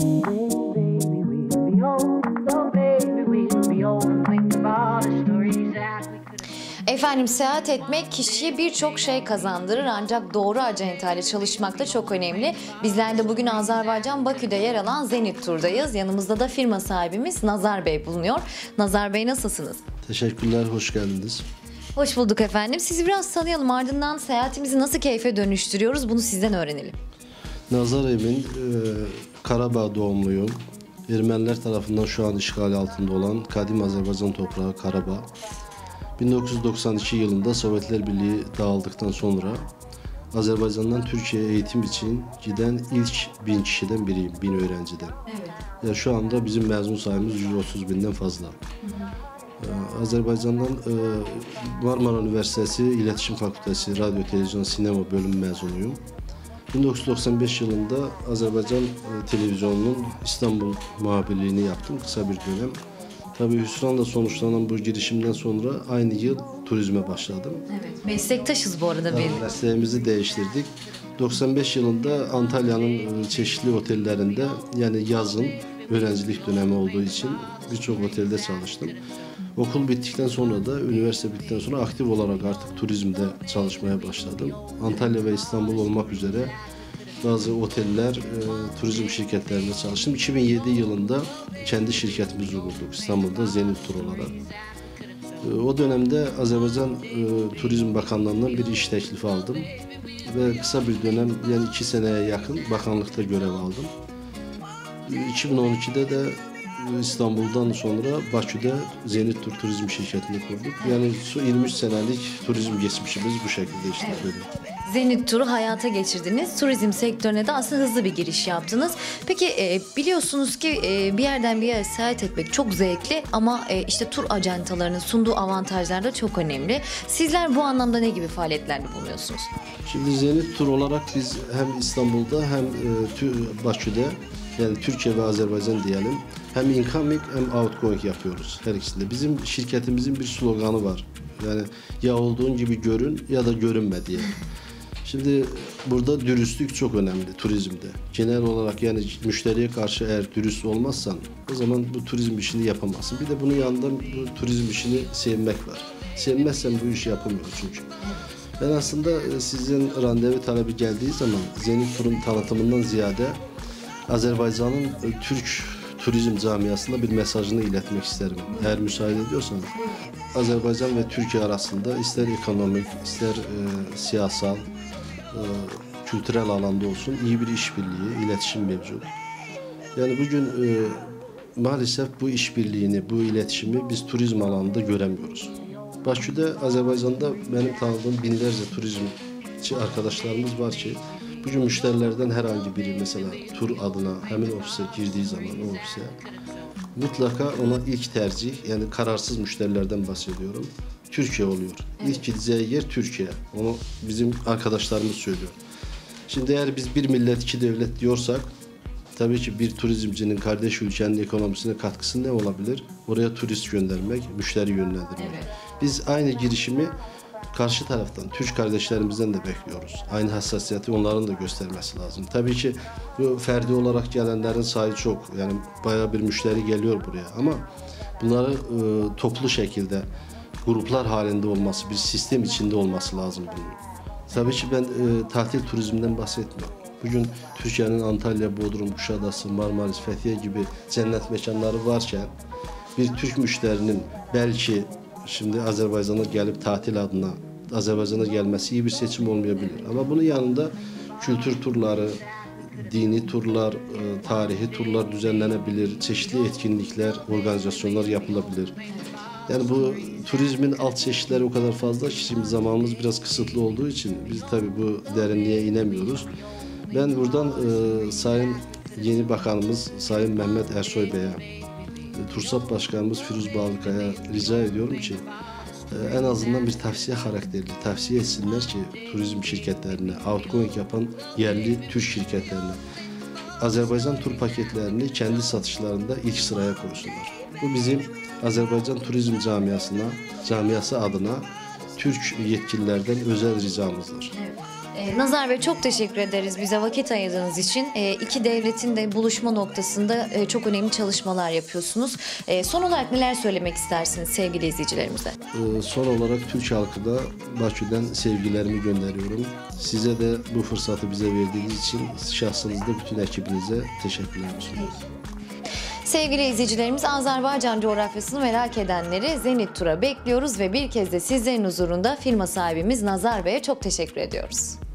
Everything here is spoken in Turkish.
Efendim, seyahat etmek kişiye birçok şey kazandırır ancak doğru acentayla çalışmak da çok önemli. Bizler de bugün Azerbaycan Bakü'de yer alan Zenit Tur'dayız. Yanımızda da firma sahibimiz Nazar Bey bulunuyor. Nazar Bey, nasılsınız? Teşekkürler, hoş geldiniz. Hoş bulduk efendim. Sizi biraz tanıyalım, ardından seyahatimizi nasıl keyfe dönüştürüyoruz bunu sizden öğrenelim. Nazar Emin, Karabağ doğumluyum. Ermeniler tarafından şu an işgal altında olan kadim Azerbaycan toprağı Karabağ. 1992 yılında Sovyetler Birliği dağıldıktan sonra Azerbaycan'dan Türkiye'ye eğitim için giden ilk 1000 kişiden biriyim, 1000 öğrenciden. Evet. Yani şu anda bizim mezun sayımız 130 binden fazla. Azerbaycan'dan Marmara Üniversitesi İletişim Fakültesi Radyo, Televizyon, Sinema bölümü mezunuyum. 1995 yılında Azerbaycan Televizyonu'nun İstanbul muhabirliğini yaptım kısa bir dönem. Tabii hüsranla sonuçlanan bu girişimden sonra aynı yıl turizme başladım. Evet. Meslektaşız bu arada bir. Mesleğimizi değiştirdik. 95 yılında Antalya'nın çeşitli otellerinde, yani yazın öğrencilik dönemi olduğu için birçok otelde çalıştım. Okul bittikten sonra da, üniversite bittikten sonra aktif olarak artık turizmde çalışmaya başladım. Antalya ve İstanbul olmak üzere bazı oteller, turizm şirketlerinde çalıştım. 2007 yılında kendi şirketimizi kurduk İstanbul'da, Zenit Tur olarak. O dönemde Azerbaycan Turizm Bakanlığı'ndan bir iş teklifi aldım. Ve kısa bir dönem, yani 2 seneye yakın bakanlıkta görev aldım. 2012'de de İstanbul'dan sonra Bakü'de Zenit Tur turizm şirketini kurduk. Yani 23 senelik turizm geçmişimiz bu şekilde işte böyle. Zenit Tur'u hayata geçirdiniz. Turizm sektörüne de aslında hızlı bir giriş yaptınız. Peki biliyorsunuz ki bir yerden bir yere seyahat etmek çok zevkli ama işte tur acentalarının sunduğu avantajlar da çok önemli. Sizler bu anlamda ne gibi faaliyetlerde bulunuyorsunuz? Şimdi Zenit Tur olarak biz hem İstanbul'da hem Bakü'de, yani Türkiye ve Azerbaycan diyelim, hem incoming hem outgoing yapıyoruz her ikisinde. Bizim şirketimizin bir sloganı var. Yani ya olduğun gibi görün ya da görünme diye. Şimdi burada dürüstlük çok önemli turizmde. Genel olarak yani müşteriye karşı eğer dürüst olmazsan o zaman bu turizm işini yapamazsın. Bir de bunun yanında bu turizm işini sevmek var. Sevmezsen bu işi yapamıyorsun çünkü. Ben aslında sizin randevu talebi geldiği zaman Zenit Tur'un tanıtımından ziyade Azerbaycan'ın Türk turizm camiasında bir mesajını iletmek isterim. Eğer müsaade ediyorsanız. Azerbaycan ve Türkiye arasında ister ekonomik, ister siyasal, kültürel alanda olsun iyi bir işbirliği, iletişim mevcut. Yani bugün maalesef bu işbirliğini, bu iletişimi biz turizm alanında göremiyoruz. Bakü'de, Azerbaycan'da benim tanıdığım binlerce turizmci arkadaşlarımız var ki bugün müşterilerden herhangi biri mesela tur adına hemen ofise girdiği zaman o ofise mutlaka ona ilk tercih, yani kararsız müşterilerden bahsediyorum, Türkiye oluyor. Evet. İlk gideceği yer Türkiye. Onu bizim arkadaşlarımız söylüyor. Şimdi eğer biz bir millet iki devlet diyorsak tabii ki bir turizmcinin kardeş ülkenin ekonomisine katkısı ne olabilir? Oraya turist göndermek, müşteri yönlendirmek. Evet. Biz aynı girişimi karşı taraftan, Türk kardeşlerimizden de bekliyoruz. Aynı hassasiyeti onların da göstermesi lazım. Tabii ki bu ferdi olarak gelenlerin sayı çok. Yani bayağı bir müşteri geliyor buraya ama bunları toplu şekilde gruplar halinde olması, bir sistem içinde olması lazım bunun. Tabii ki ben tatil turizminden bahsetmiyorum. Bugün Türkiye'nin Antalya, Bodrum, Kuşadası, Marmaris, Fethiye gibi cennet mekanları varken bir Türk müşterinin belki şimdi Azerbaycan'a gelip tatil adına Azerbaycan'a gelmesi iyi bir seçim olmayabilir. Ama bunun yanında kültür turları, dini turlar, tarihi turlar düzenlenebilir, çeşitli etkinlikler, organizasyonlar yapılabilir. Yani bu turizmin alt çeşitleri o kadar fazla ki şimdi zamanımız biraz kısıtlı olduğu için biz tabii bu derinliğe inemiyoruz. Ben buradan Sayın Yeni Bakanımız Sayın Mehmet Ersoy Bey'e, TURSAP Başkanımız Firuz Bağlıkaya rica ediyorum ki en azından bir tavsiye karakterli tavsiye etsinler ki turizm şirketlerine, outgoing yapan yerli Türk şirketlerine Azerbaycan tur paketlerini kendi satışlarında ilk sıraya koysunlar. Bu bizim Azerbaycan turizm camiası adına Türk yetkililerden özel ricamızdır. Evet. Nazar Bey çok teşekkür ederiz bize vakit ayırdığınız için. İki devletin de buluşma noktasında çok önemli çalışmalar yapıyorsunuz. Son olarak neler söylemek istersiniz sevgili izleyicilerimize? Son olarak Türk halkına Bakü'den sevgilerimi gönderiyorum. Size de bu fırsatı bize verdiğiniz için şahsınızda bütün ekibinize teşekkürler sunuyorum. Sevgili izleyicilerimiz, Azerbaycan coğrafyasını merak edenleri Zenit Tur'a bekliyoruz ve bir kez de sizlerin huzurunda firma sahibimiz Nazar Bey'e çok teşekkür ediyoruz.